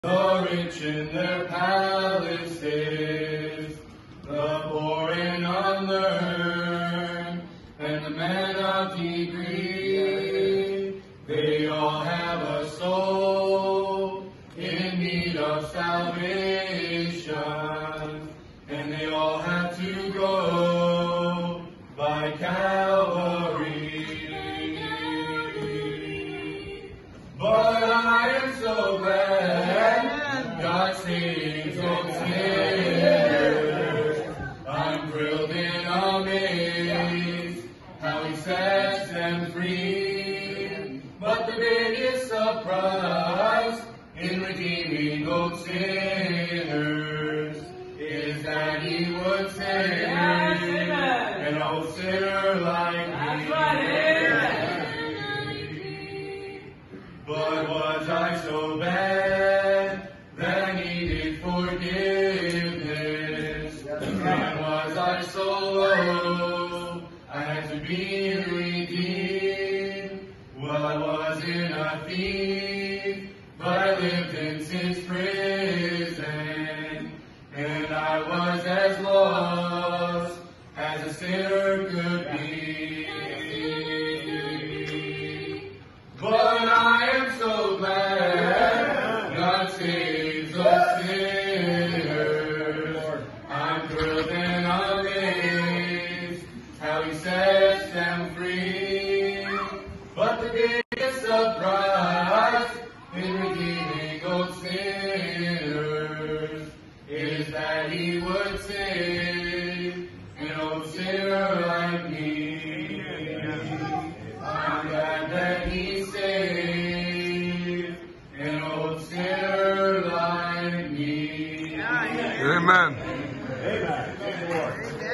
The rich in their palaces, the poor and unlearned, and the men of degree, they all have a soul in need of salvation, and they all have to go by Calvary. But I am so glad God saves all sinners. I'm thrilled and amazed how He sets them free. But the biggest surprise in redeeming those sinners is that He would save an old sinner like me. But was I so bad that I needed forgiveness? And was I so low I had to be redeemed? Well, I wasn't a thief, but I lived in sin's prison, and I was as lost as a sinner could be. But I am so glad God saves us sinners. I'm thrilled and amazed how He sets them free. But the biggest surprise in redeeming those sinners is that He would save an old sinner like me. I'm glad that He saved an old sinner like me. Amen. Amen.